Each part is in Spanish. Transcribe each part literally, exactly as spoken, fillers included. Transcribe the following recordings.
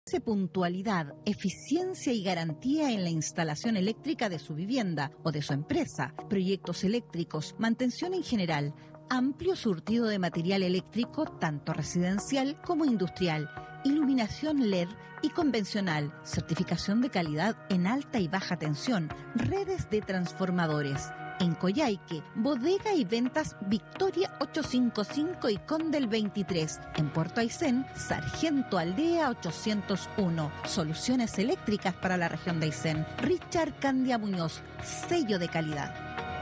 puntualidad, eficiencia y garantía en la instalación eléctrica de su vivienda o de su empresa, proyectos eléctricos, mantención en general, amplio surtido de material eléctrico tanto residencial como industrial, iluminación L E D y convencional, certificación de calidad en alta y baja tensión, redes de transformadores. En Coyhaique, bodega y ventas Victoria ochocientos cincuenta y cinco y Condel veintitrés. En Puerto Aysén, Sargento Aldea ochocientos uno. Soluciones eléctricas para la región de Aysén. Richard Candia Muñoz, sello de calidad.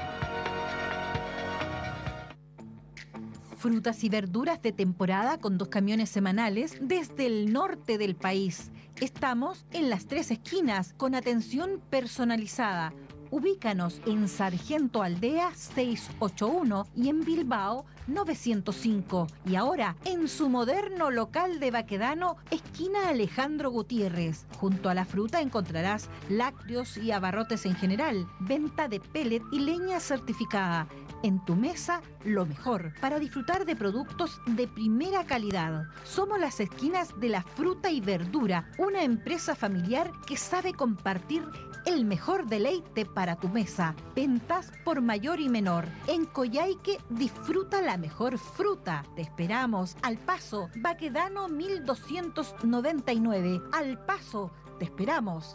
Frutas y verduras de temporada con dos camiones semanales desde el norte del país. Estamos en las tres esquinas con atención personalizada. Ubícanos en Sargento Aldea seiscientos ochenta y uno y en Bilbao novecientos cinco. Y ahora en su moderno local de Baquedano, esquina Alejandro Gutiérrez. Junto a la fruta encontrarás lácteos y abarrotes en general, venta de pellet y leña certificada. En tu mesa, lo mejor, para disfrutar de productos de primera calidad. Somos las esquinas de la fruta y verdura, una empresa familiar que sabe compartir el mejor deleite para tu mesa. Ventas por mayor y menor. En Coyhaique, disfruta la mejor fruta. Te esperamos. Al Paso, Baquedano mil doscientos noventa y nueve. Al Paso, te esperamos.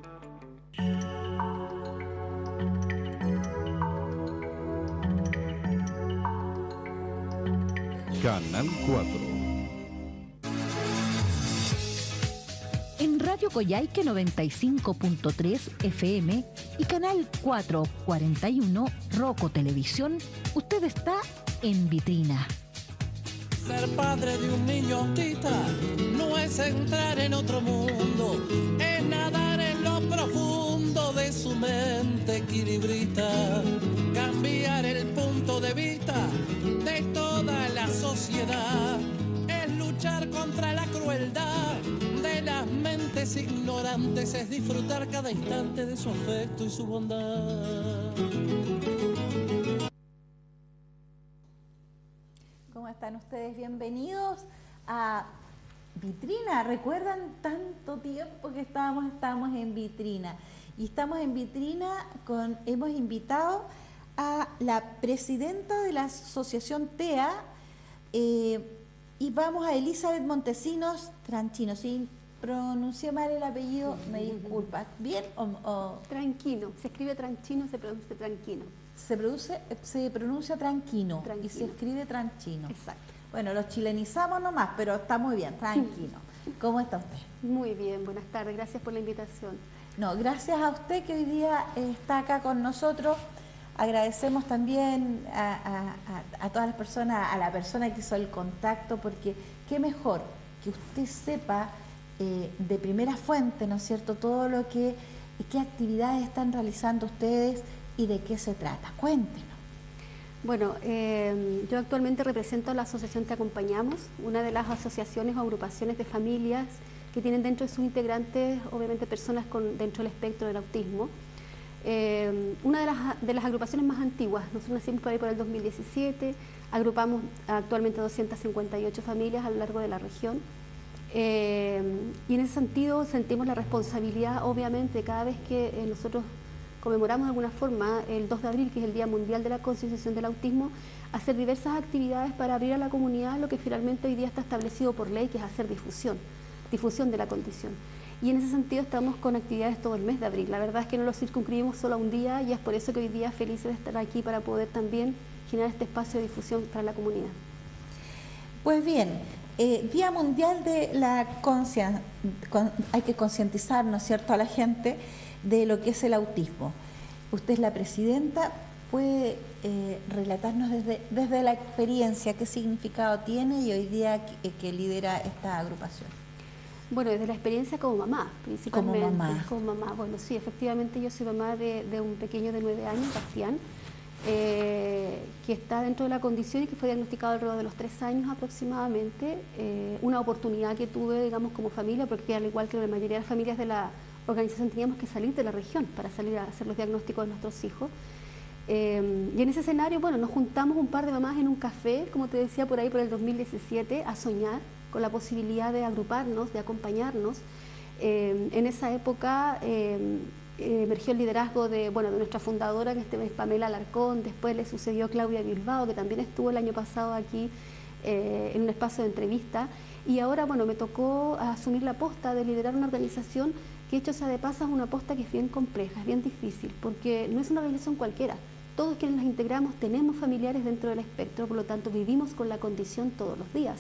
Canal cuatro. En Radio Coyhaique noventa y cinco punto tres F M y Canal cuatrocientos cuarenta y uno Roco Televisión, usted está en vitrina. Ser padre de un niño autista no es entrar en otro mundo, es nadar en lo profundo de su mente equilibrista, cambiar el punto de vista de toda la sociedad, es luchar contra la crueldad de las mentes ignorantes, es disfrutar cada instante de su afecto y su bondad. ¿Cómo están ustedes? Bienvenidos a Vitrina. ¿Recuerdan tanto tiempo que estábamos, estábamos en Vitrina? Y estamos en Vitrina con, hemos invitado a la presidenta de la asociación T E A eh, y vamos a Elizabeth Montesinos Tranchino. Si pronuncié mal el apellido, me disculpa. ¿Bien o, o...? Tranquino, se escribe Tranchino, se pronuncia Tranquino. Se, produce, se pronuncia tranquino, tranquino y se escribe Tranchino. Exacto. Bueno, los chilenizamos nomás, pero está muy bien, tranquilo. ¿Cómo está usted? Muy bien, buenas tardes, gracias por la invitación. No, gracias a usted que hoy día está acá con nosotros. Agradecemos también a, a, a, a todas las personas, a la persona que hizo el contacto, porque qué mejor que usted sepa eh, de primera fuente, ¿no es cierto?, todo lo que, qué actividades están realizando ustedes y de qué se trata. Cuéntenos. Bueno, eh, yo actualmente represento a la asociación Te Acompañamos, una de las asociaciones o agrupaciones de familias que tienen dentro de sus integrantes, obviamente, personas con, dentro del espectro del autismo. Eh, una de las, de las agrupaciones más antiguas, nosotros nacimos por ahí por el dos mil diecisiete, agrupamos actualmente doscientas cincuenta y ocho familias a lo largo de la región. Eh, y en ese sentido sentimos la responsabilidad, obviamente, cada vez que eh, nosotros conmemoramos de alguna forma el dos de abril, que es el Día Mundial de la Concienciación del Autismo, hacer diversas actividades para abrir a la comunidad lo que finalmente hoy día está establecido por ley, que es hacer difusión, difusión de la condición. Y en ese sentido estamos con actividades todo el mes de abril. La verdad es que no lo circunscribimos solo a un día y es por eso que hoy día felices de estar aquí para poder también generar este espacio de difusión para la comunidad. Pues bien, eh, Día Mundial de la Conciencia, con, hay que concientizar, ¿no es cierto?, a la gente de lo que es el autismo. Usted es la presidenta, puede eh, relatarnos desde, desde la experiencia qué significado tiene y hoy día que, que lidera esta agrupación. Bueno, desde la experiencia como mamá, principalmente. Como mamá. Como mamá. Bueno, sí, efectivamente yo soy mamá de, de un pequeño de nueve años, Bastián, eh, que está dentro de la condición y que fue diagnosticado alrededor de los tres años aproximadamente. Eh, una oportunidad que tuve, digamos, como familia, porque al igual que la mayoría de las familias de la organización teníamos que salir de la región para salir a hacer los diagnósticos de nuestros hijos. Eh, y en ese escenario, bueno, nos juntamos un par de mamás en un café, como te decía, por ahí por el dos mil diecisiete, a soñar, con la posibilidad de agruparnos, de acompañarnos. Eh, en esa época eh, emergió el liderazgo de, bueno, de nuestra fundadora, que este es Pamela Alarcón, después le sucedió Claudia Bilbao, que también estuvo el año pasado aquí eh, en un espacio de entrevista, y ahora, bueno, me tocó asumir la posta de liderar una organización que, hecho sea de paso, es una posta que es bien compleja, es bien difícil, porque no es una organización cualquiera. Todos quienes las integramos tenemos familiares dentro del espectro, por lo tanto vivimos con la condición todos los días.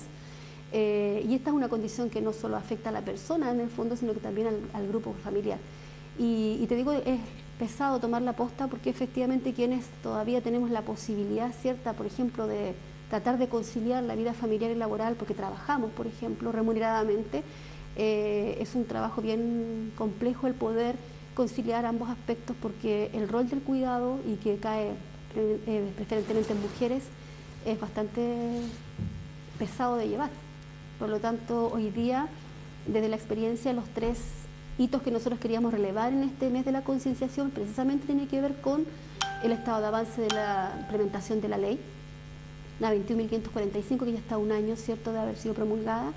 Eh, y esta es una condición que no solo afecta a la persona en el fondo, sino que también al, al grupo familiar. Y, y te digo, es pesado tomar la posta porque efectivamente quienes todavía tenemos la posibilidad cierta, por ejemplo, de tratar de conciliar la vida familiar y laboral, porque trabajamos, por ejemplo, remuneradamente, eh, es un trabajo bien complejo el poder conciliar ambos aspectos, porque el rol del cuidado, y que cae eh, preferentemente en mujeres, es bastante pesado de llevar. Por lo tanto, hoy día, desde la experiencia, los tres hitos que nosotros queríamos relevar en este mes de la concienciación precisamente tiene que ver con el estado de avance de la implementación de la ley, la veintiún mil quinientos cuarenta y cinco, que ya está un año, ¿cierto?, de haber sido promulgada,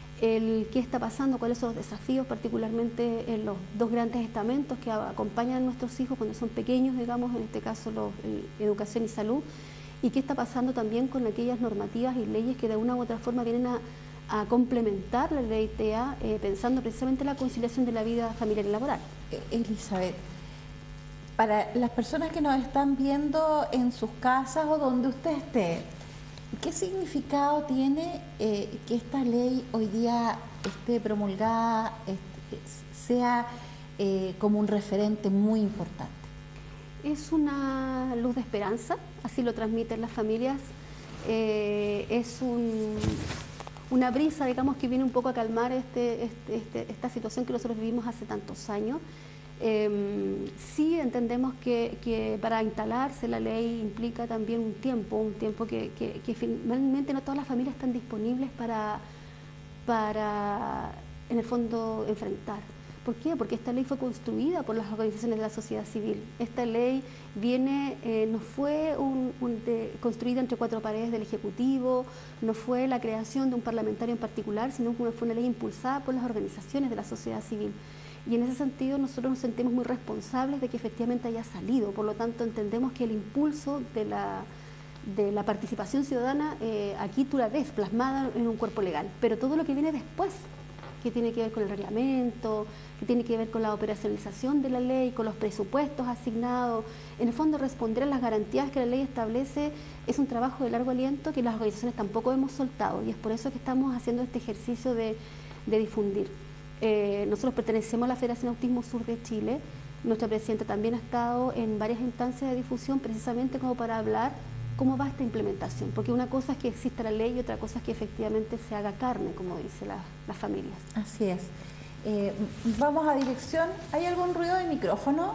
el qué está pasando, cuáles son los desafíos, particularmente en los dos grandes estamentos que acompañan a nuestros hijos cuando son pequeños, digamos, en este caso los, el, educación y salud, y qué está pasando también con aquellas normativas y leyes que de una u otra forma vienen a a complementar la ley T E A, eh, pensando precisamente en la conciliación de la vida familiar y laboral. Elizabeth, para las personas que nos están viendo en sus casas o donde usted esté, ¿qué significado tiene eh, que esta ley hoy día esté promulgada, este, sea eh, como un referente muy importante? Es una luz de esperanza, así lo transmiten las familias, eh, es un... una brisa, digamos, que viene un poco a calmar este, este, este, esta situación que nosotros vivimos hace tantos años. Eh, sí entendemos que, que para instalarse la ley implica también un tiempo, un tiempo que, que, que finalmente no todas las familias están disponibles para, para, en el fondo, enfrentar. ¿Por qué? Porque esta ley fue construida por las organizaciones de la sociedad civil. Esta ley viene, eh, no fue un, un de, construida entre cuatro paredes del Ejecutivo, no fue la creación de un parlamentario en particular, sino que fue una ley impulsada por las organizaciones de la sociedad civil. Y en ese sentido nosotros nos sentimos muy responsables de que efectivamente haya salido. Por lo tanto, entendemos que el impulso de la, de la participación ciudadana, eh, aquí tú la ves plasmada en un cuerpo legal, pero todo lo que viene después, que tiene que ver con el reglamento, que tiene que ver con la operacionalización de la ley, con los presupuestos asignados, en el fondo responder a las garantías que la ley establece, es un trabajo de largo aliento que las organizaciones tampoco hemos soltado, y es por eso que estamos haciendo este ejercicio de, de difundir. Eh, nosotros pertenecemos a la Federación Autismo Sur de Chile, nuestra presidenta también ha estado en varias instancias de difusión precisamente como para hablar cómo va esta implementación, porque una cosa es que exista la ley y otra cosa es que efectivamente se haga carne, como dicen la, las familias. Así es. Eh, vamos a dirección. ¿Hay algún ruido de micrófono?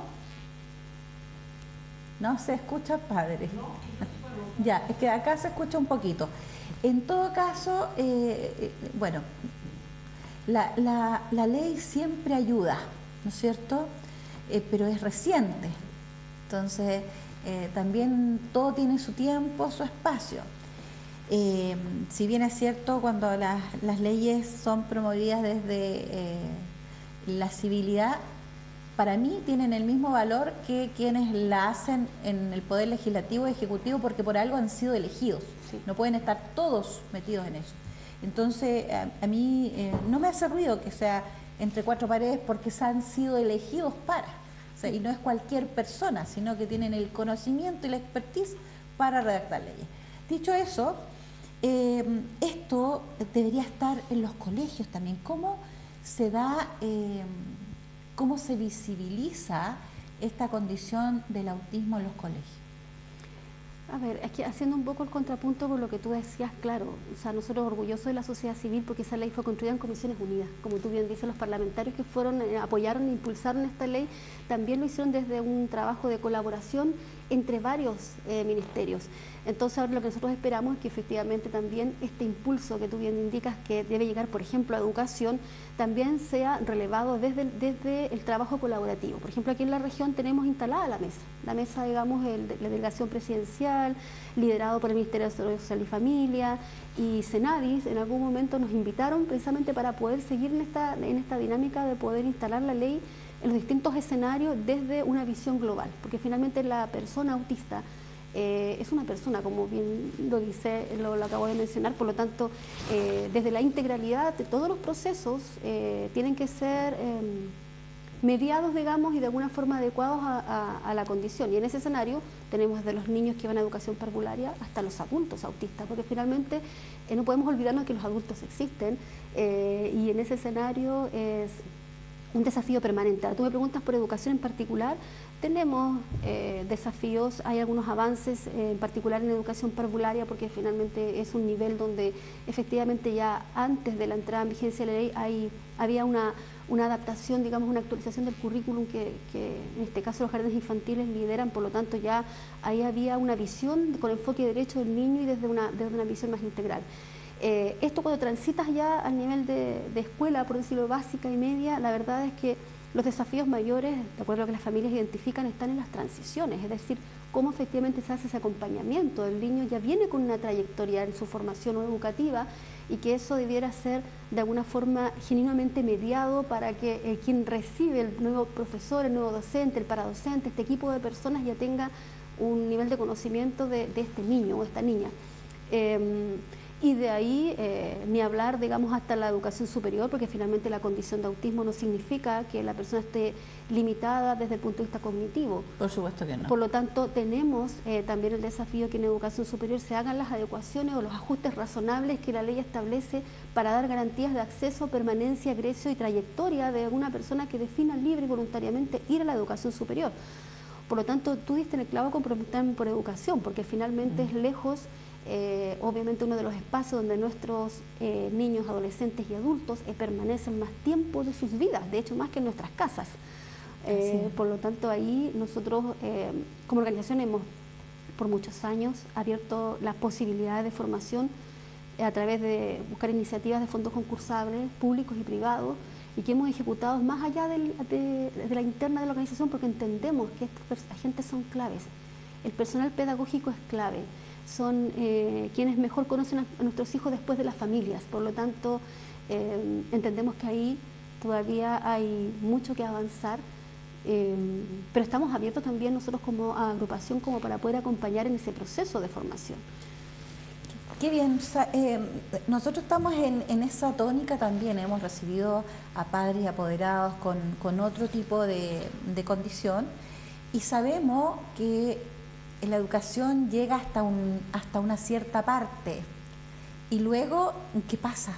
No se escucha, padre. Ya, es que acá se escucha un poquito. En todo caso, eh, eh, bueno, la, la, la ley siempre ayuda, ¿no es cierto? Eh, pero es reciente. Entonces, eh, también todo tiene su tiempo, su espacio. Eh, si bien es cierto, cuando las, las leyes son promovidas desde eh, la civilidad, para mí tienen el mismo valor que quienes la hacen en el Poder Legislativo y Ejecutivo, porque por algo han sido elegidos. Sí. No pueden estar todos metidos en eso. Entonces, a, a mí eh, no me hace ruido que sea entre cuatro paredes, porque se han sido elegidos para. O sea, y no es cualquier persona, sino que tienen el conocimiento y la expertise para redactar leyes. Dicho eso, eh, esto debería estar en los colegios también. ¿Cómo se da, eh, cómo se visibiliza esta condición del autismo en los colegios? A ver, es que haciendo un poco el contrapunto con lo que tú decías, claro, o sea, nosotros orgullosos de la sociedad civil porque esa ley fue construida en Comisiones Unidas. Como tú bien dices, los parlamentarios que fueron, eh, apoyaron e impulsaron esta ley, también lo hicieron desde un trabajo de colaboración entre varios eh, ministerios. Entonces ahora lo que nosotros esperamos es que efectivamente también este impulso que tú bien indicas que debe llegar, por ejemplo, a educación, también sea relevado desde el, desde el trabajo colaborativo. Por ejemplo, aquí en la región tenemos instalada la mesa, la mesa, digamos, el, la delegación presidencial, liderado por el Ministerio de Desarrollo Social y Familia, y Senadis en algún momento nos invitaron precisamente para poder seguir en esta, en esta dinámica de poder instalar la ley en los distintos escenarios desde una visión global, porque finalmente la persona autista eh, es una persona, como bien lo dice, lo, lo acabo de mencionar, por lo tanto, eh, desde la integralidad de todos los procesos eh, tienen que ser eh, mediados, digamos, y de alguna forma adecuados a, a, a la condición. Y en ese escenario tenemos desde los niños que van a educación parvularia hasta los adultos autistas, porque finalmente eh, no podemos olvidarnos que los adultos existen eh, y en ese escenario es un desafío permanente. Ahora, tú me preguntas por educación en particular, tenemos eh, desafíos, hay algunos avances, eh, en particular en educación parvularia, porque finalmente es un nivel donde efectivamente ya antes de la entrada en vigencia de la ley hay, había una, una adaptación, digamos, una actualización del currículum que, que en este caso los jardines infantiles lideran, por lo tanto ya ahí había una visión con enfoque de derecho del niño y desde una, desde una visión más integral. Eh, esto cuando transitas ya al nivel de, de escuela, por decirlo, básica y media, la verdad es que los desafíos mayores, de acuerdo a lo que las familias identifican, están en las transiciones, es decir, cómo efectivamente se hace ese acompañamiento. El niño ya viene con una trayectoria en su formación educativa y que eso debiera ser de alguna forma genuinamente mediado para que eh, quien recibe el nuevo profesor, el nuevo docente, el paradocente, este equipo de personas ya tenga un nivel de conocimiento de, de este niño o esta niña. Eh, Y de ahí, eh, ni hablar, digamos, hasta la educación superior, porque finalmente la condición de autismo no significa que la persona esté limitada desde el punto de vista cognitivo. Por supuesto que no. Por lo tanto, tenemos eh, también el desafío que en educación superior se hagan las adecuaciones o los ajustes razonables que la ley establece para dar garantías de acceso, permanencia, egreso y trayectoria de una persona que defina libre y voluntariamente ir a la educación superior. Por lo tanto, tú diste en el clavo con preguntarme por educación, porque finalmente mm. es lejos... Eh, obviamente uno de los espacios donde nuestros eh, niños, adolescentes y adultos eh, permanecen más tiempo de sus vidas, de hecho más que en nuestras casas. Eh, por lo tanto ahí nosotros eh, como organización hemos por muchos años abierto las posibilidades de formación eh, a través de buscar iniciativas de fondos concursables públicos y privados y que hemos ejecutado más allá del, de, de la interna de la organización porque entendemos que estos agentes son claves, el personal pedagógico es clave. Son eh, quienes mejor conocen a, a nuestros hijos después de las familias, por lo tanto eh, entendemos que ahí todavía hay mucho que avanzar, eh, pero estamos abiertos también nosotros como agrupación como para poder acompañar en ese proceso de formación. Qué bien, eh, nosotros estamos en, en esa tónica también, hemos recibido a padres y apoderados con, con otro tipo de, de condición y sabemos que la educación llega hasta, un, hasta una cierta parte y luego, ¿qué pasa?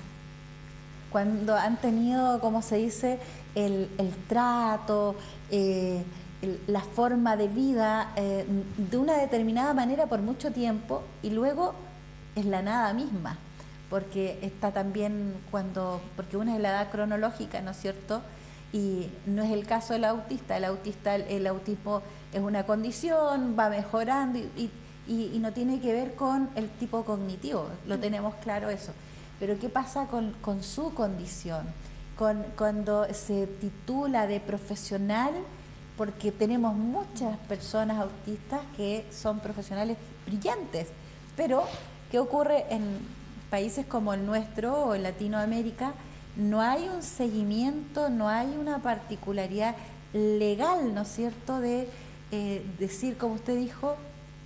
Cuando han tenido, como se dice, el, el trato, eh, el, la forma de vida eh, de una determinada manera por mucho tiempo y luego es la nada misma, porque está también cuando, porque una es la edad cronológica, ¿no es cierto? Y no es el caso del autista, el autista, el, el autismo es una condición, va mejorando y, y, y no tiene que ver con el tipo cognitivo, lo tenemos claro eso. Pero ¿qué pasa con, con su condición? Con, cuando se titula de profesional, porque tenemos muchas personas autistas que son profesionales brillantes, pero ¿qué ocurre en países como el nuestro o en Latinoamérica? No hay un seguimiento, no hay una particularidad legal, ¿no es cierto?, de eh, decir, como usted dijo,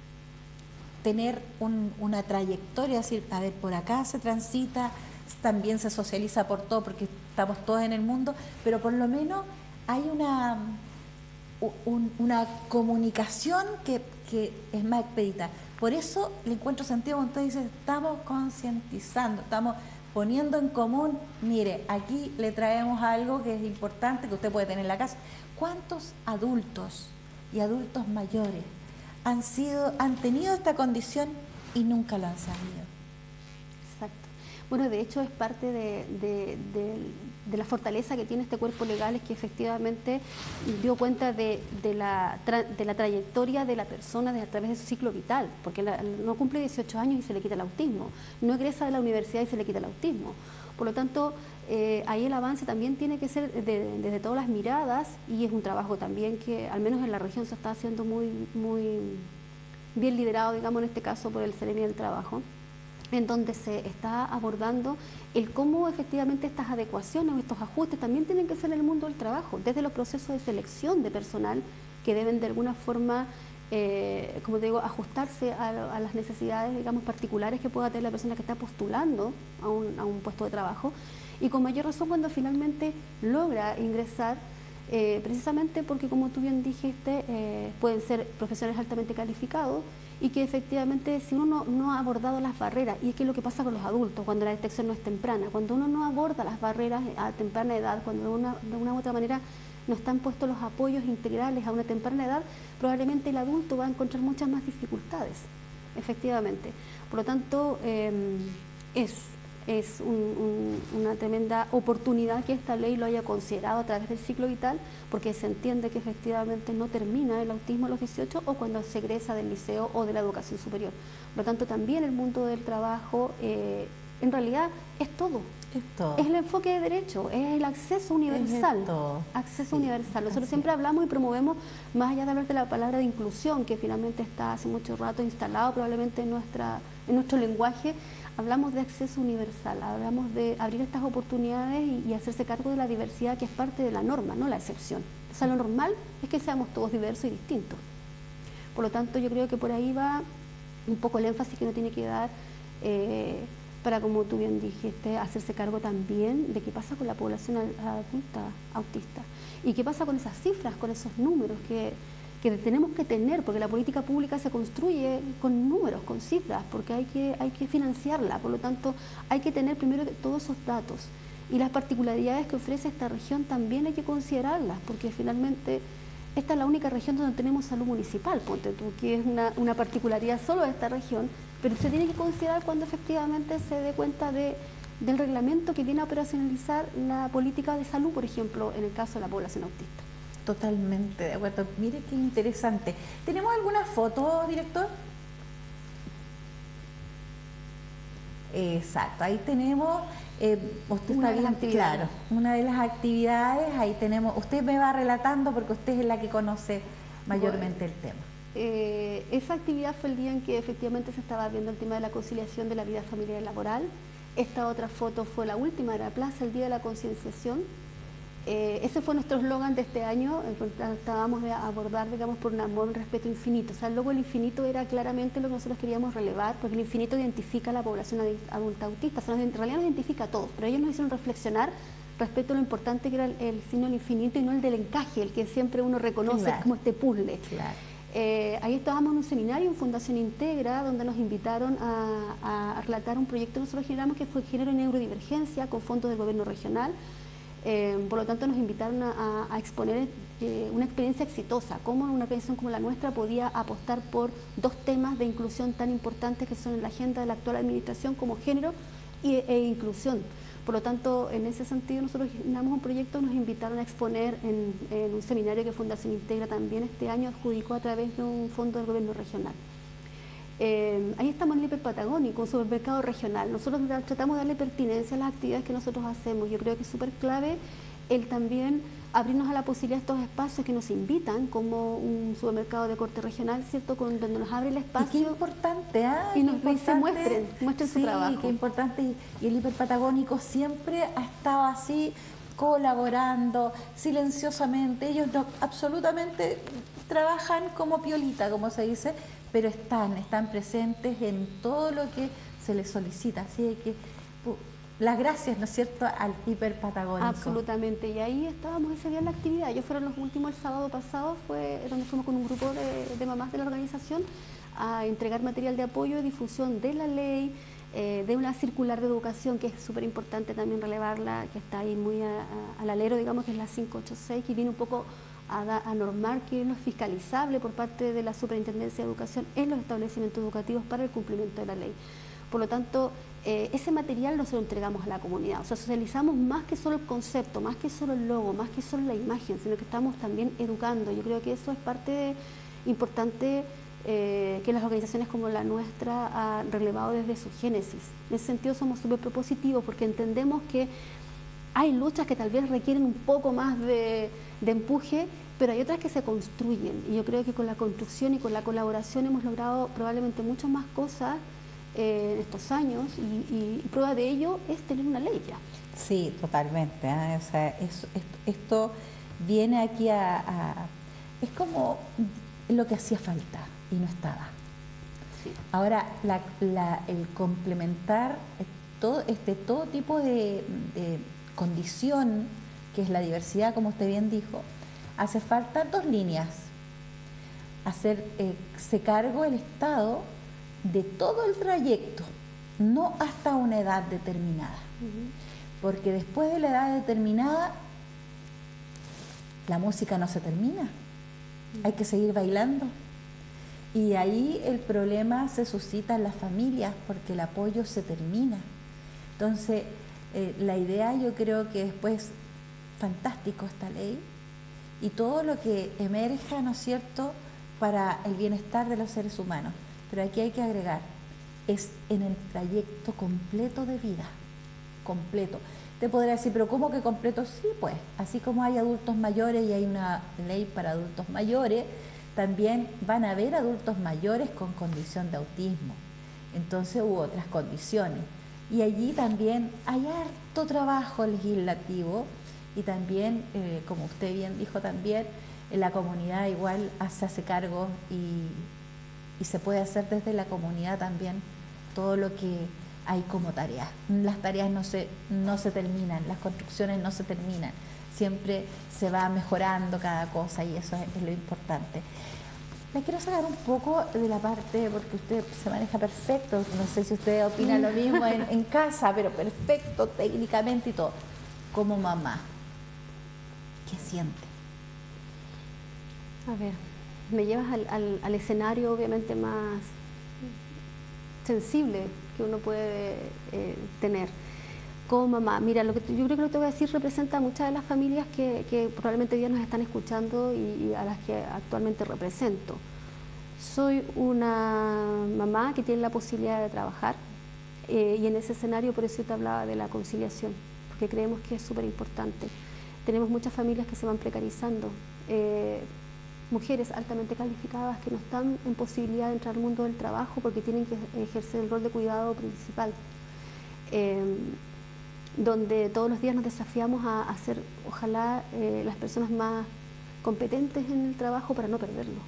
tener un, una trayectoria, decir, a ver, por acá se transita, también se socializa por todo, porque estamos todos en el mundo, pero por lo menos hay una, un, una comunicación que, que es más expedita. Por eso le encuentro sentido cuando usted dice, estamos concientizando, estamos poniendo en común, mire, aquí le traemos algo que es importante, que usted puede tener en la casa. ¿Cuántos adultos y adultos mayores han sido, han tenido esta condición y nunca lo han sabido? Exacto. Bueno, de hecho es parte de, de, de, de la fortaleza que tiene este cuerpo legal, es que efectivamente dio cuenta de, de, la, tra, de la trayectoria de la persona de, a través de su ciclo vital, porque la, no cumple dieciocho años y se le quita el autismo, no egresa de la universidad y se le quita el autismo. Por lo tanto, eh, ahí el avance también tiene que ser desde de, de todas las miradas, y es un trabajo también que al menos en la región se está haciendo muy, muy bien liderado, digamos en este caso por el Ceremi del Trabajo, en donde se está abordando el cómo efectivamente estas adecuaciones o estos ajustes también tienen que ser en el mundo del trabajo, desde los procesos de selección de personal que deben de alguna forma, eh, como te digo, ajustarse a, a las necesidades, digamos, particulares que pueda tener la persona que está postulando a un, a un puesto de trabajo, y con mayor razón cuando finalmente logra ingresar, eh, precisamente porque, como tú bien dijiste, eh, pueden ser profesionales altamente calificados, y que efectivamente si uno no, no ha abordado las barreras, y es que es lo que pasa con los adultos cuando la detección no es temprana, cuando uno no aborda las barreras a temprana edad, cuando una, de una u otra manera no están puestos los apoyos integrales a una temprana edad, probablemente el adulto va a encontrar muchas más dificultades, efectivamente. Por lo tanto, eh, es, es un, un, una tremenda oportunidad que esta ley lo haya considerado a través del ciclo vital, porque se entiende que efectivamente no termina el autismo a los dieciocho o cuando se egresa del liceo o de la educación superior. Por lo tanto, también el mundo del trabajo, eh, en realidad, es todo. Es todo. Es el enfoque de derecho, es el acceso universal. Es todo. Acceso Sí, universal. Nosotros así siempre es. hablamos y promovemos, más allá de hablar de la palabra de inclusión, que finalmente está hace mucho rato instalado probablemente en, nuestra, en nuestro lenguaje, hablamos de acceso universal, hablamos de abrir estas oportunidades y, y hacerse cargo de la diversidad, que es parte de la norma, no la excepción. O sea, lo normal es que seamos todos diversos y distintos. Por lo tanto, yo creo que por ahí va un poco el énfasis que uno tiene que dar, eh, para, como tú bien dijiste, hacerse cargo también de qué pasa con la población adulta autista y qué pasa con esas cifras, con esos números que, que tenemos que tener, porque la política pública se construye con números, con cifras, porque hay que, hay que financiarla. Por lo tanto, hay que tener primero todos esos datos, y las particularidades que ofrece esta región también hay que considerarlas, porque finalmente esta es la única región donde tenemos salud municipal, ponte tú, que es una, una particularidad solo de esta región, pero se tiene que considerar cuando efectivamente se dé cuenta de, del reglamento que viene a operacionalizar la política de salud, por ejemplo, en el caso de la población autista. Totalmente de acuerdo. Mire qué interesante. ¿Tenemos alguna foto, director? Exacto, ahí tenemos, eh, usted Una está de las bien actividades. claro, una de las actividades, ahí tenemos, usted me va relatando porque usted es la que conoce mayormente el tema. Eh, esa actividad fue el día en que efectivamente se estaba viendo el tema de la conciliación de la vida familiar y laboral. Esta otra foto fue la última de la plaza, el día de la concienciación. Eh, ese fue nuestro eslogan de este año, el que tratábamos de abordar, digamos, por un amor, un respeto infinito. O sea, luego el infinito era claramente lo que nosotros queríamos relevar, porque el infinito identifica a la población adulta autista, o sea, en realidad nos identifica a todos, pero ellos nos hicieron reflexionar respecto a lo importante que era el, el signo del infinito y no el del encaje, el que siempre uno reconoce, Claro. como este puzzle. Claro. Eh, ahí estábamos en un seminario en Fundación Integra, donde nos invitaron a, a relatar un proyecto que nosotros generamos, que fue Género y Neurodivergencia, con fondos del gobierno regional. Eh, por lo tanto, nos invitaron a, a, a exponer eh, una experiencia exitosa, cómo una organización como la nuestra podía apostar por dos temas de inclusión tan importantes que son en la agenda de la actual administración, como género y, e inclusión. Por lo tanto, en ese sentido, nosotros generamos un proyecto, nos invitaron a exponer en, en un seminario que Fundación Integra también este año adjudicó a través de un fondo del gobierno regional. Eh, ahí estamos en el hiperpatagónico, un supermercado regional. Nosotros tratamos de darle pertinencia a las actividades que nosotros hacemos. Yo creo que es súper clave el también abrirnos a la posibilidad de estos espacios que nos invitan, como un supermercado de corte regional, ¿cierto? Con, donde nos abre el espacio. Y qué importante, ¿ah? Y Qué nos dice, importante. muestren, muestren su Sí, trabajo. qué importante. Y, y el hiperpatagónico siempre ha estado así, colaborando silenciosamente. Ellos no, absolutamente trabajan como piolita, como se dice, pero están, están presentes en todo lo que se les solicita. Así que pu, las gracias, ¿no es cierto?, al hiperpatagónico. Absolutamente, y ahí estábamos ese día en la actividad. Ellos fueron los últimos el sábado pasado, fue donde fuimos con un grupo de, de mamás de la organización a entregar material de apoyo y difusión de la ley, eh, de una circular de educación que es súper importante también relevarla, que está ahí muy a, a, al alero, digamos, que es la quinientos ochenta y seis, que viene un poco a, da, a normar que no es fiscalizable por parte de la Superintendencia de Educación en los establecimientos educativos para el cumplimiento de la ley. Por lo tanto, eh, ese material no se lo entregamos a la comunidad. O sea, socializamos más que solo el concepto, más que solo el logo, más que solo la imagen, sino que estamos también educando. Yo creo que eso es parte de, importante eh, que las organizaciones como la nuestra han relevado desde su génesis. En ese sentido somos súper propositivos porque entendemos que hay luchas que tal vez requieren un poco más de, de empuje, pero hay otras que se construyen. Y yo creo que con la construcción y con la colaboración hemos logrado probablemente muchas más cosas eh, en estos años y, y, y prueba de ello es tener una ley ya. Sí, totalmente. ¿eh? O sea, es, es, esto viene aquí a, a... Es como lo que hacía falta y no estaba. Sí. Ahora, la, la, el complementar todo, este, todo tipo de, de condición, que es la diversidad, como usted bien dijo, hace falta dos líneas. Hacerse eh, cargo el Estado de todo el trayecto, no hasta una edad determinada. Uh-huh. Porque después de la edad determinada, la música no se termina. Uh-huh. Hay que seguir bailando. Y ahí el problema se suscita en las familias, porque el apoyo se termina. Entonces, eh, la idea, yo creo que después, fantástico esta ley, y todo lo que emerja, ¿no es cierto?, para el bienestar de los seres humanos. Pero aquí hay que agregar, es en el trayecto completo de vida, completo. Te podrá decir, pero ¿cómo que completo? Sí, pues, así como hay adultos mayores y hay una ley para adultos mayores, también van a haber adultos mayores con condición de autismo. Entonces hubo otras condiciones. Y allí también hay harto trabajo legislativo y también, eh, como usted bien dijo también, en la comunidad igual se hace cargo y, y se puede hacer desde la comunidad también todo lo que hay como tarea. Las tareas no se, no se terminan, las construcciones no se terminan, siempre se va mejorando cada cosa y eso es, es lo importante. Le quiero sacar un poco de la parte, porque usted se maneja perfecto, no sé si usted opina lo mismo en, en casa, pero perfecto técnicamente y todo. Como mamá, ¿qué siente? A ver, me llevas al, al, al escenario obviamente más sensible que uno puede eh, tener. Como mamá, mira, lo que yo creo que lo que te voy a decir representa a muchas de las familias que, que probablemente hoy día nos están escuchando y, y a las que actualmente represento. Soy una mamá que tiene la posibilidad de trabajar eh, y en ese escenario por eso te hablaba de la conciliación, porque creemos que es súper importante. Tenemos muchas familias que se van precarizando, eh, mujeres altamente calificadas que no están en posibilidad de entrar al mundo del trabajo porque tienen que ejercer el rol de cuidado principal. Eh, donde todos los días nos desafiamos a, a ser, ojalá, eh, las personas más competentes en el trabajo para no perderlo.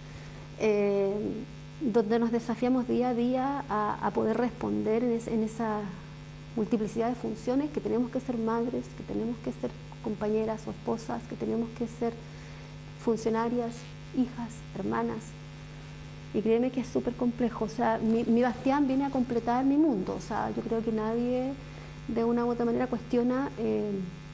Eh, donde nos desafiamos día a día a, a poder responder en, es, en esa multiplicidad de funciones, que tenemos que ser madres, que tenemos que ser compañeras o esposas, que tenemos que ser funcionarias, hijas, hermanas. Y créeme que es súper complejo. O sea, mi, mi Bastián viene a completar mi mundo. O sea, yo creo que nadie de una u otra manera cuestiona eh,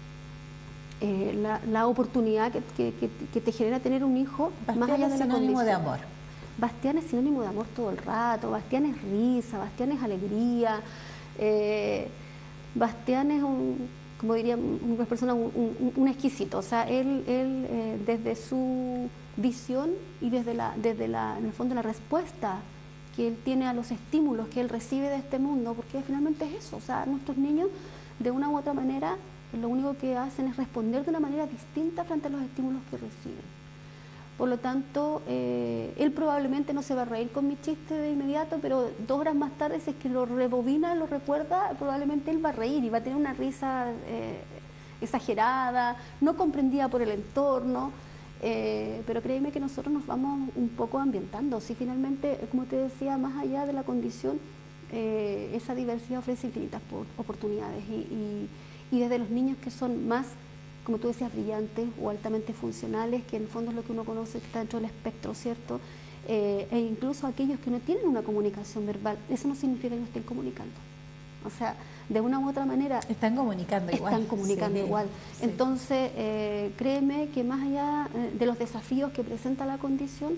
eh, la, la oportunidad que, que, que, que te genera tener un hijo. Bastián más allá de es la sinónimo condición. de amor. Bastián es sinónimo de amor todo el rato, Bastián es risa, Bastián es alegría, eh, Bastián es un, como diría una persona, un, un, un exquisito. O sea, él, él eh, desde su visión y desde, la, desde la, en el fondo la respuesta que él tiene a los estímulos que él recibe de este mundo, porque finalmente es eso. O sea, nuestros niños de una u otra manera lo único que hacen es responder de una manera distinta frente a los estímulos que reciben. Por lo tanto, eh, él probablemente no se va a reír con mi chiste de inmediato, pero dos horas más tarde, si es que lo rebobina, lo recuerda, probablemente él va a reír y va a tener una risa eh, exagerada, no comprendida por el entorno, eh, pero créeme que nosotros nos vamos un poco ambientando. Si finalmente, como te decía, más allá de la condición, eh, esa diversidad ofrece infinitas oportunidades y, y, y desde los niños que son más, como tú decías, brillantes o altamente funcionales, que en el fondo es lo que uno conoce, que está dentro del espectro, ¿cierto? Eh, e incluso aquellos que no tienen una comunicación verbal, eso no significa que no estén comunicando. O sea, de una u otra manera... Están comunicando igual. Están comunicando sí, igual. Sí. Entonces, eh, créeme que más allá de los desafíos que presenta la condición,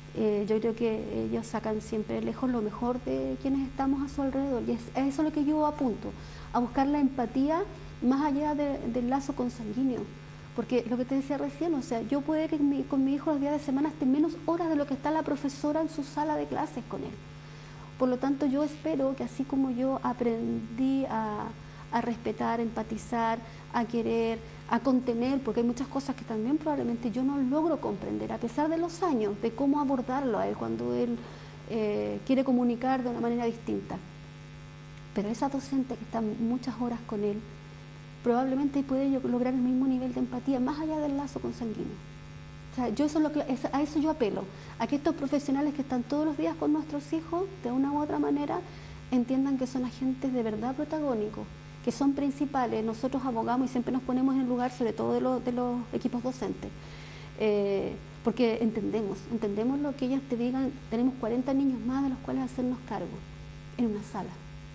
Eh, yo creo que ellos sacan siempre lejos lo mejor de quienes estamos a su alrededor, y es a eso lo que yo apunto, a buscar la empatía más allá de, del lazo consanguíneo. Porque lo que te decía recién, o sea, yo puedo que mi, con mi hijo los días de semana esté menos horas de lo que está la profesora en su sala de clases con él. Por lo tanto, yo espero que así como yo aprendí a, a respetar, a empatizar, a querer, a contener, porque hay muchas cosas que también probablemente yo no logro comprender, a pesar de los años, de cómo abordarlo a él cuando él eh, quiere comunicar de una manera distinta. Pero esa docente que está muchas horas con él, probablemente puede lograr el mismo nivel de empatía más allá del lazo consanguíneo. O sea, yo eso es lo que, a eso yo apelo, a que estos profesionales que están todos los días con nuestros hijos, de una u otra manera, entiendan que son agentes de verdad protagónicos, que son principales. Nosotros abogamos y siempre nos ponemos en el lugar, sobre todo de los, de los equipos docentes, eh, porque entendemos, entendemos lo que ellas te digan. Tenemos cuarenta niños más de los cuales hacernos cargo en una sala.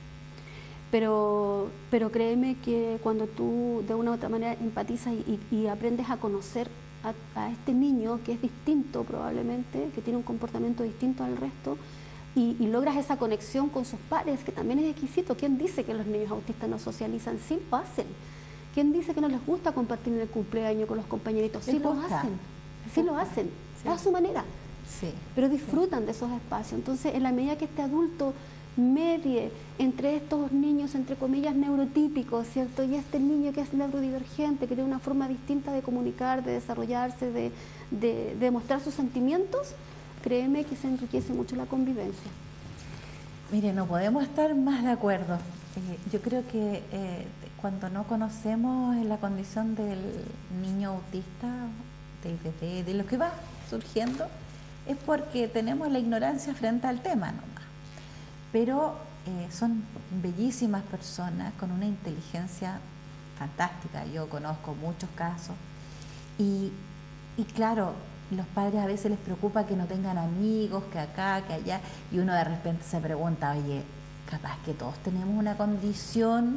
Pero, pero créeme que cuando tú de una u otra manera empatizas y, y, y aprendes a conocer a, a este niño que es distinto probablemente, que tiene un comportamiento distinto al resto, y, y logras esa conexión con sus pares, que también es exquisito. ¿Quién dice que los niños autistas no socializan? Sí lo hacen. ¿Quién dice que no les gusta compartir en el cumpleaños con los compañeritos? Sí lo hacen, sí lo hacen, sí. A su manera. Sí. Pero disfrutan sí. de esos espacios. Entonces, en la medida que este adulto medie entre estos niños, entre comillas, neurotípicos, ¿cierto? Y este niño que es neurodivergente, que tiene una forma distinta de comunicar, de desarrollarse, de, de, de mostrar sus sentimientos, créeme que se enriquece mucho la convivencia. Mire, no podemos estar más de acuerdo. Eh, yo creo que eh, cuando no conocemos la condición del niño autista, del bebé, de lo que va surgiendo, es porque tenemos la ignorancia frente al tema nomás. Pero eh, son bellísimas personas con una inteligencia fantástica. Yo conozco muchos casos y, y claro, los padres a veces les preocupa que no tengan amigos, que acá, que allá, y uno de repente se pregunta, oye, capaz que todos tenemos una condición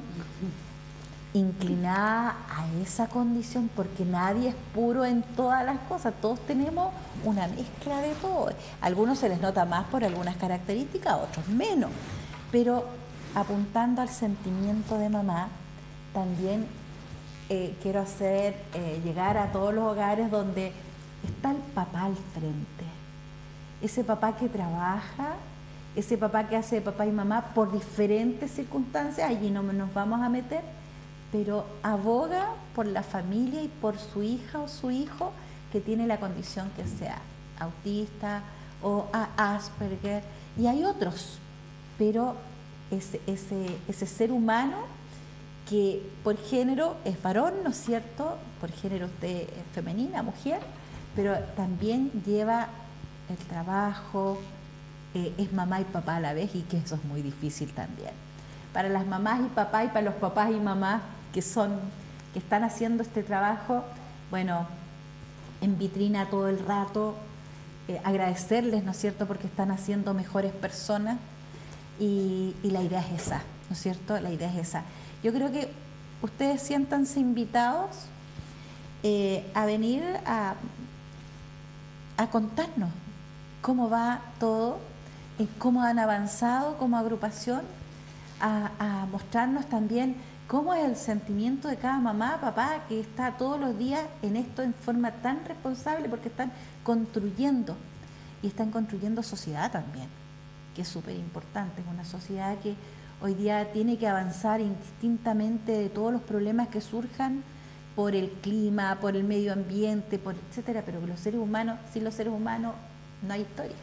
inclinada a esa condición, porque nadie es puro en todas las cosas, todos tenemos una mezcla de todo. A algunos se les nota más por algunas características, a otros menos, pero apuntando al sentimiento de mamá, también eh, quiero hacer eh, llegar a todos los hogares donde está el papá al frente, ese papá que trabaja, ese papá que hace de papá y mamá por diferentes circunstancias, allí no nos vamos a meter, pero aboga por la familia y por su hija o su hijo que tiene la condición que sea autista o Asperger, y hay otros, pero ese, ese, ese ser humano que por género es varón, ¿no es cierto? Por género usted es femenina, mujer, pero también lleva el trabajo, eh, es mamá y papá a la vez, y que eso es muy difícil también. Para las mamás y papás y para los papás y mamás que son, que están haciendo este trabajo, bueno, en vitrina todo el rato, eh, agradecerles, ¿no es cierto?, porque están haciendo mejores personas, y, y la idea es esa, ¿no es cierto?, la idea es esa. Yo creo que ustedes siéntanse invitados eh, a venir a, a contarnos cómo va todo, en cómo han avanzado como agrupación, a, a mostrarnos también cómo es el sentimiento de cada mamá, papá, que está todos los días en esto en forma tan responsable, porque están construyendo, y están construyendo sociedad también, que es súper importante. Es una sociedad que hoy día tiene que avanzar indistintamente de todos los problemas que surjan por el clima, por el medio ambiente, por etcétera, pero los seres humanos, sin los seres humanos no hay historia.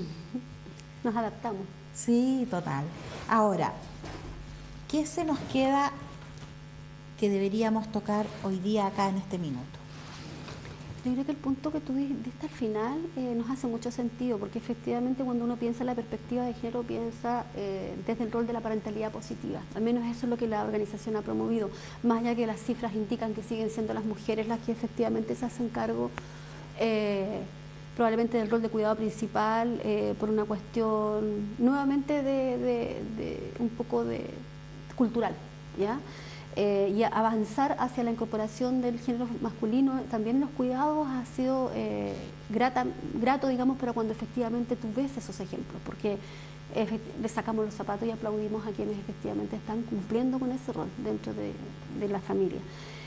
Nos adaptamos. Sí, total. Ahora, ¿qué se nos queda que deberíamos tocar hoy día acá en este minuto? Yo creo que el punto que tú diste al final eh, nos hace mucho sentido, porque efectivamente cuando uno piensa en la perspectiva de género, piensa eh, desde el rol de la parentalidad positiva. Al menos eso es lo que la organización ha promovido, más allá que las cifras indican que siguen siendo las mujeres las que efectivamente se hacen cargo eh, probablemente del rol de cuidado principal, eh, por una cuestión nuevamente de, de, de un poco de cultural, ¿ya? eh, y avanzar hacia la incorporación del género masculino también en los cuidados ha sido eh, grata, grato, digamos, pero cuando efectivamente tú ves esos ejemplos, porque le sacamos los zapatos y aplaudimos a quienes efectivamente están cumpliendo con ese rol dentro de, de la familia.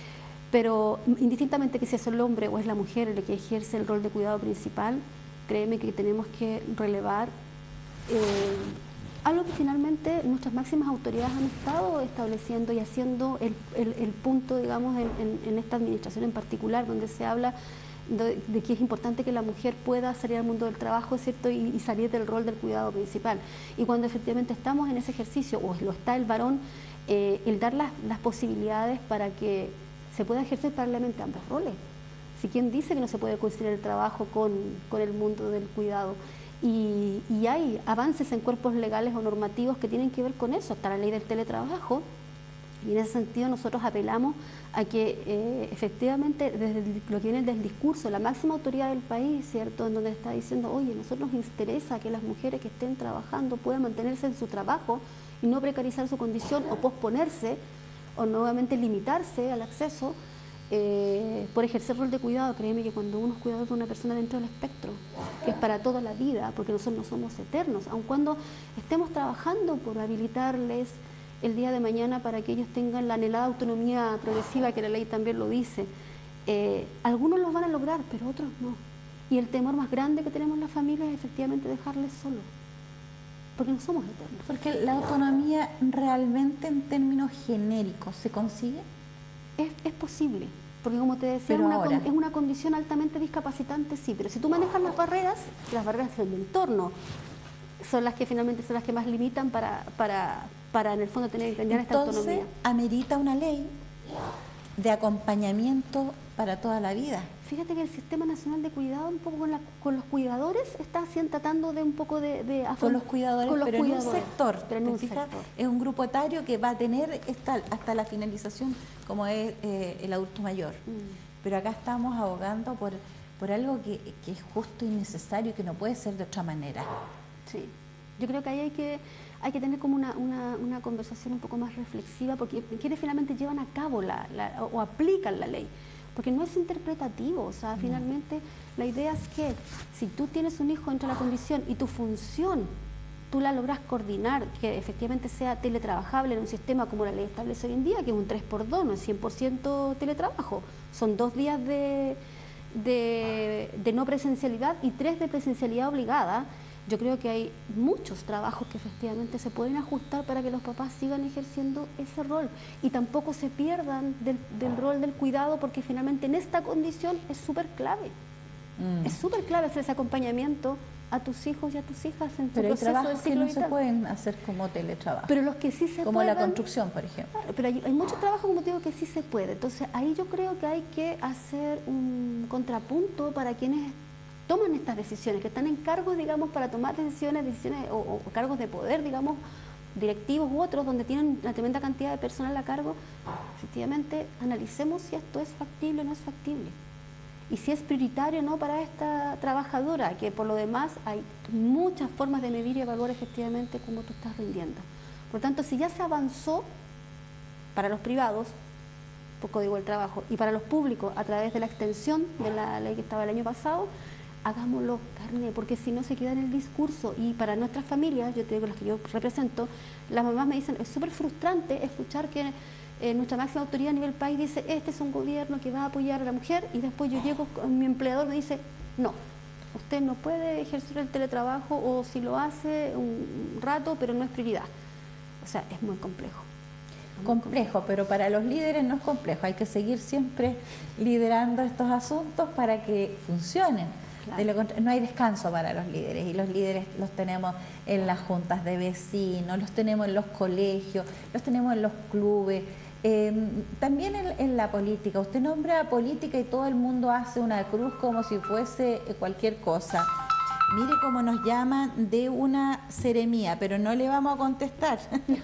Pero indistintamente que si es el hombre o es la mujer el que ejerce el rol de cuidado principal, créeme que tenemos que relevar eh, algo que finalmente nuestras máximas autoridades han estado estableciendo y haciendo el, el, el punto, digamos, en, en, en esta administración en particular, donde se habla de, de que es importante que la mujer pueda salir al mundo del trabajo, ¿cierto? Y, y salir del rol del cuidado principal. Y cuando efectivamente estamos en ese ejercicio, o lo está el varón, eh, el dar las, las posibilidades para que se pueda ejercer paralelamente ambos roles. Si quien dice que no se puede conciliar el trabajo con, con el mundo del cuidado. Y, y hay avances en cuerpos legales o normativos que tienen que ver con eso. Está la ley del teletrabajo, y en ese sentido nosotros apelamos a que eh, efectivamente desde el, lo que viene del discurso, la máxima autoridad del país, ¿cierto?, en donde está diciendo, oye, a nosotros nos interesa que las mujeres que estén trabajando puedan mantenerse en su trabajo y no precarizar su condición o posponerse o nuevamente limitarse al acceso eh, por ejercer rol de cuidado. Créeme que cuando uno es cuidador de una persona dentro del espectro, que es para toda la vida, porque nosotros no somos eternos, aun cuando estemos trabajando por habilitarles el día de mañana para que ellos tengan la anhelada autonomía progresiva, que la ley también lo dice, eh, algunos los van a lograr, pero otros no. Y el temor más grande que tenemos en la familia es efectivamente dejarles solos, porque no somos eternos. Porque la autonomía realmente en términos genéricos ¿se consigue? Es, es posible, porque como te decía, es una, es una condición altamente discapacitante, sí, pero si tú manejas las barreras, las barreras del entorno son las que finalmente son las que más limitan para, para, para en el fondo tener que tener esta autonomía. Entonces, amerita una ley de acompañamiento para toda la vida. Fíjate que el Sistema Nacional de Cuidado, un poco con, la, con los cuidadores, está así tratando de un poco de... de con los cuidadores, con los pero cuidadores, en un sector, pero en un fijas, sector. Es un grupo etario que va a tener esta, hasta la finalización, como es eh, el adulto mayor. Mm. Pero acá estamos abogando por, por algo que, que es justo y necesario, que no puede ser de otra manera. Sí, yo creo que ahí hay que, hay que tener como una, una, una conversación un poco más reflexiva, porque quienes finalmente llevan a cabo la, la, o aplican la ley. Porque no es interpretativo, o sea, no. Finalmente la idea es que si tú tienes un hijo dentro de la condición y tu función, tú la logras coordinar, que efectivamente sea teletrabajable en un sistema como la ley establece hoy en día, que es un tres por dos, no es cien por ciento teletrabajo, son dos días de, de, de no presencialidad y tres de presencialidad obligada. Yo creo que hay muchos trabajos que efectivamente se pueden ajustar para que los papás sigan ejerciendo ese rol y tampoco se pierdan del, del rol del cuidado, porque finalmente en esta condición es súper clave. Mm. Es súper clave hacer ese acompañamiento a tus hijos y a tus hijas en tu pero proceso hay trabajos de que no vital. Se pueden hacer como teletrabajo. Pero los que sí se como pueden, la construcción, por ejemplo. Claro, pero hay, hay muchos trabajos, como te digo, que sí se puede. Entonces ahí yo creo que hay que hacer un contrapunto para quienes toman estas decisiones, que están en cargos, digamos, para tomar decisiones, decisiones o, o cargos de poder, digamos, directivos u otros, donde tienen una tremenda cantidad de personal a cargo. Efectivamente, analicemos si esto es factible o no es factible. Y si es prioritario o no para esta trabajadora, que por lo demás hay muchas formas de medir y evaluar efectivamente cómo tú estás rindiendo. Por lo tanto, si ya se avanzó para los privados, por Código del Trabajo, y para los públicos a través de la extensión de la ley que estaba el año pasado, hagámoslo carne, porque si no se queda en el discurso. Y para nuestras familias, yo te digo, las que yo represento, las mamás me dicen, es súper frustrante escuchar que eh, nuestra máxima autoridad a nivel país dice, este es un gobierno que va a apoyar a la mujer, y después yo llego, mi empleador me dice, no, usted no puede ejercer el teletrabajo, o si lo hace un rato, pero no es prioridad. O sea, es muy complejo. Complejo, pero para los líderes no es complejo, hay que seguir siempre liderando estos asuntos para que funcionen. Claro. De lo, no hay descanso para los líderes, y los líderes los tenemos en las juntas de vecinos, los tenemos en los colegios, los tenemos en los clubes, eh, también en, en la política. Usted nombra política y todo el mundo hace una cruz como si fuese cualquier cosa. Mire cómo nos llaman de una seremía, pero no le vamos a contestar.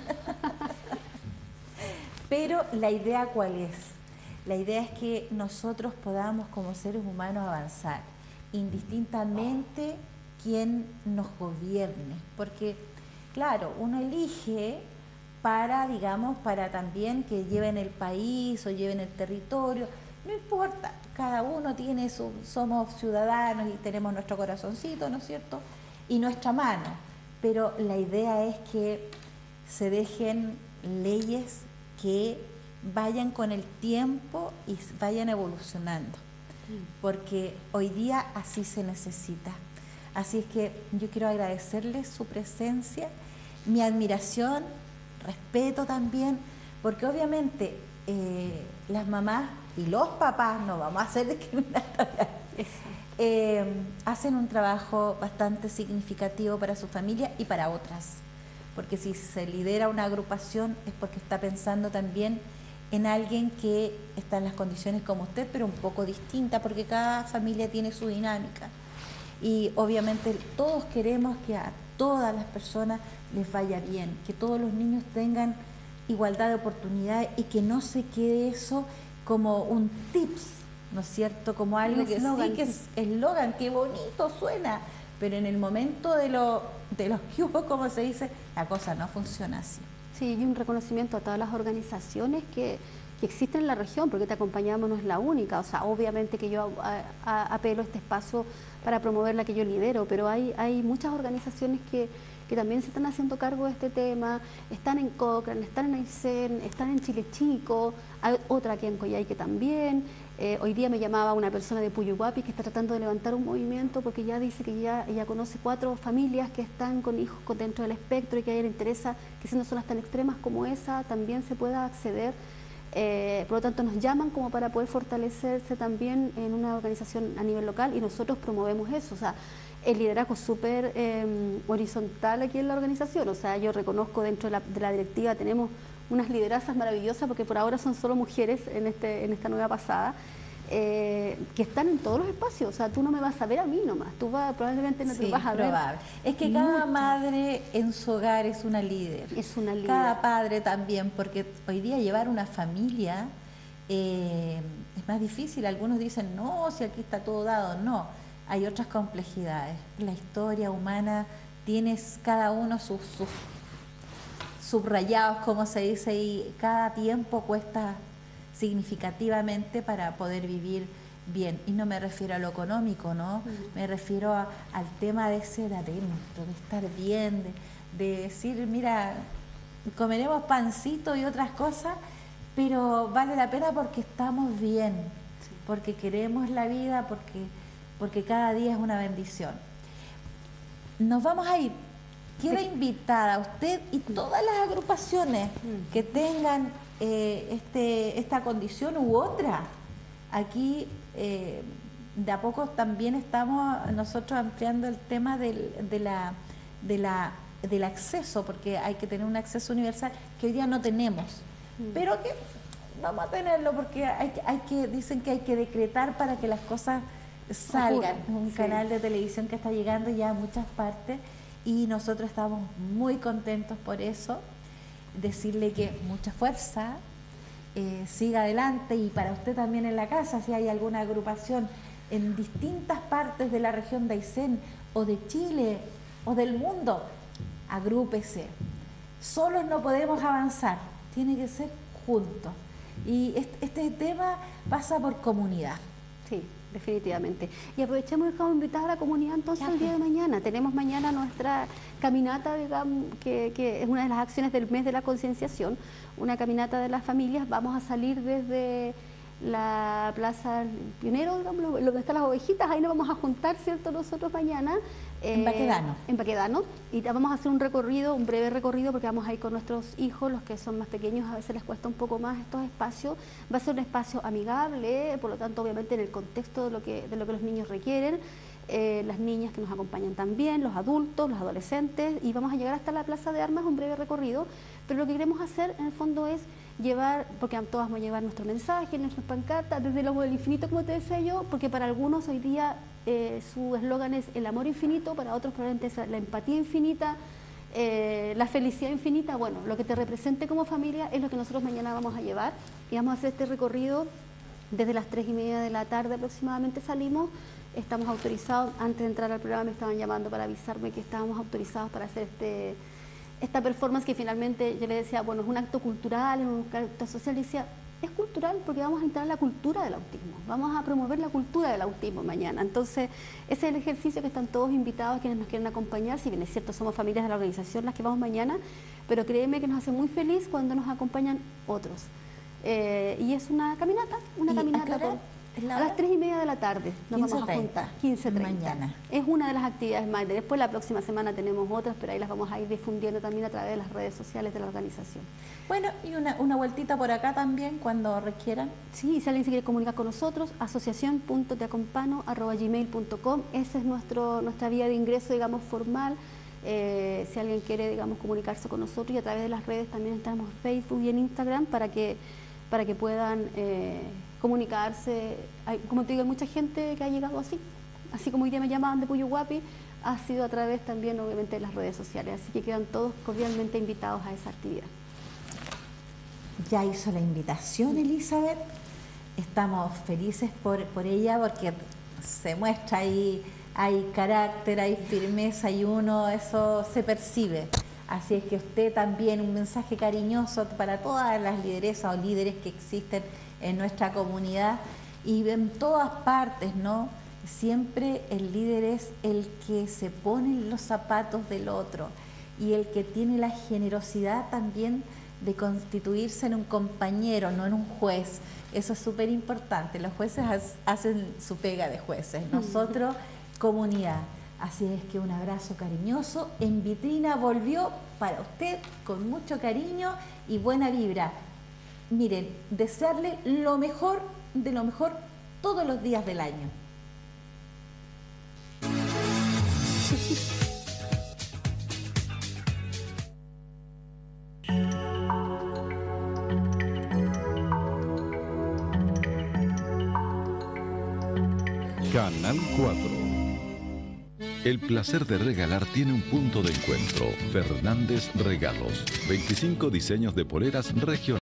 Pero la idea, ¿cuál es? La idea es que nosotros podamos como seres humanos avanzar, indistintamente quién nos gobierne. Porque, claro, uno elige para, digamos, para también que lleven el país o lleven el territorio. No importa, cada uno tiene su, somos ciudadanos y tenemos nuestro corazoncito, ¿no es cierto? Y nuestra mano. Pero la idea es que se dejen leyes que vayan con el tiempo y vayan evolucionando, porque hoy día así se necesita. Así es que yo quiero agradecerles su presencia, mi admiración, respeto también, porque obviamente eh, las mamás y los papás, no vamos a hacer discriminatorias, eh, hacen un trabajo bastante significativo para su familia y para otras, porque si se lidera una agrupación es porque está pensando también en alguien que está en las condiciones como usted, pero un poco distinta, porque cada familia tiene su dinámica. Y obviamente todos queremos que a todas las personas les vaya bien, que todos los niños tengan igualdad de oportunidades y que no se quede eso como un tips, ¿no es cierto? Como algo que sí, que es eslogan, qué bonito suena, pero en el momento de, lo, de los que hubo, como se dice, la cosa no funciona así. Sí, y un reconocimiento a todas las organizaciones que, que existen en la región, porque Te Acompañamos no es la única. O sea, obviamente que yo a, a, apelo a este espacio para promover la que yo lidero, pero hay, hay muchas organizaciones que, que también se están haciendo cargo de este tema, están en Cochrane, están en Aysén, están en Chile Chico, hay otra aquí en Coyhaique también. Eh, hoy día me llamaba una persona de Puyuhuapi que está tratando de levantar un movimiento porque ya dice que ya ella conoce cuatro familias que están con hijos con dentro del espectro y que a ella le interesa que siendo zonas tan extremas como esa también se pueda acceder. Eh, por lo tanto nos llaman como para poder fortalecerse también en una organización a nivel local y nosotros promovemos eso. O sea, el liderazgo es súper eh, horizontal aquí en la organización. O sea, yo reconozco dentro de la, de la directiva tenemos unas liderazas maravillosas porque por ahora son solo mujeres en, este, en esta nueva pasada, eh, que están en todos los espacios. O sea, tú no me vas a ver a mí nomás, tú vas, probablemente no sí, te vas a probable. ver. Es que cada Muchas. madre en su hogar es una líder. Es una líder. Cada padre también, porque hoy día llevar una familia eh, es más difícil. Algunos dicen, no, si aquí está todo dado. No, hay otras complejidades. La historia humana tiene cada uno sus... sus subrayados, como se dice, y cada tiempo cuesta significativamente para poder vivir bien. Y no me refiero a lo económico, ¿no? Uh-huh. Me refiero a, al tema de ser adentro, de estar bien, de, de decir, mira, comeremos pancito y otras cosas, pero vale la pena porque estamos bien, sí. Porque queremos la vida, porque, porque cada día es una bendición. Nos vamos a ir. Queda invitada a usted y todas las agrupaciones que tengan eh, este, esta condición u otra. Aquí eh, de a poco también estamos nosotros ampliando el tema del, de la, de la, del acceso, porque hay que tener un acceso universal que hoy día no tenemos, pero que vamos a tenerlo porque hay, hay que, dicen que hay que decretar para que las cosas salgan. Es un sí. canal de televisión que está llegando ya a muchas partes. Y nosotros estamos muy contentos por eso, decirle que mucha fuerza, eh, siga adelante y para usted también en la casa, si hay alguna agrupación en distintas partes de la región de Aysén o de Chile o del mundo, agrúpese. Solos no podemos avanzar, tiene que ser juntos. Y este, este tema pasa por comunidad. Sí. Definitivamente. Y aprovechamos y dejamos invitar a la comunidad entonces el día de mañana. Tenemos mañana nuestra caminata, digamos, que, que es una de las acciones del mes de la concienciación, una caminata de las familias. Vamos a salir desde la Plaza Pionero, digamos, donde están las ovejitas, ahí nos vamos a juntar, ¿cierto?, nosotros mañana. Eh, en Baquedano. En Baquedano. Y vamos a hacer un recorrido, un breve recorrido, porque vamos a ir con nuestros hijos, los que son más pequeños, a veces les cuesta un poco más estos espacios. Va a ser un espacio amigable, por lo tanto, obviamente, en el contexto de lo que, de lo que los niños requieren. Eh, las niñas que nos acompañan también, los adultos, los adolescentes, y vamos a llegar hasta la Plaza de Armas, un breve recorrido, pero lo que queremos hacer en el fondo es llevar, porque todas vamos a llevar nuestro mensaje, nuestras pancartas, desde el agua del infinito, como te decía yo, porque para algunos hoy día eh, su eslogan es el amor infinito, para otros probablemente es la empatía infinita, eh, la felicidad infinita. Bueno, lo que te represente como familia es lo que nosotros mañana vamos a llevar, y vamos a hacer este recorrido desde las tres y media de la tarde aproximadamente salimos. Estamos autorizados, antes de entrar al programa me estaban llamando para avisarme que estábamos autorizados para hacer este, esta performance que finalmente yo le decía, bueno, es un acto cultural, es un acto social, y decía, es cultural porque vamos a entrar en la cultura del autismo, vamos a promover la cultura del autismo mañana. Entonces, ese es el ejercicio que están todos invitados quienes nos quieren acompañar, si bien es cierto, somos familias de la organización las que vamos mañana, pero créeme que nos hace muy feliz cuando nos acompañan otros. Eh, y es una caminata, una caminata por, a las tres y media de la tarde nos vamos a juntar, quince treinta. Mañana. Es una de las actividades más. Después la próxima semana tenemos otras, pero ahí las vamos a ir difundiendo también a través de las redes sociales de la organización. Bueno, y una, una vueltita por acá también cuando requieran. Sí, si alguien se quiere comunicar con nosotros, asociación punto teacompano arroba gmail punto com, esa es nuestro, nuestra vía de ingreso, digamos, formal. Eh, si alguien quiere, digamos, comunicarse con nosotros, y a través de las redes también estamos en Facebook y en Instagram para que, para que puedan eh, comunicarse. Hay, como te digo, hay mucha gente que ha llegado así, así como hoy día me llamaban de Puyuhuapi, ha sido a través también, obviamente, de las redes sociales, así que quedan todos cordialmente invitados a esa actividad. Ya hizo la invitación, Elizabeth. Estamos felices por, por ella porque se muestra ahí, hay carácter, hay firmeza y uno, eso se percibe. Así es que usted también, un mensaje cariñoso para todas las lideresas o líderes que existen en nuestra comunidad y en todas partes, ¿no? Siempre el líder es el que se pone en los zapatos del otro y el que tiene la generosidad también de constituirse en un compañero, no en un juez. Eso es súper importante. Los jueces hacen su pega de jueces, nosotros comunidad. Así es que un abrazo cariñoso. En Vitrina volvió para usted con mucho cariño y buena vibra. Miren, desearle lo mejor de lo mejor todos los días del año. Canal cuatro. El placer de regalar tiene un punto de encuentro. Fernández Regalos. veinticinco diseños de poleras regionales.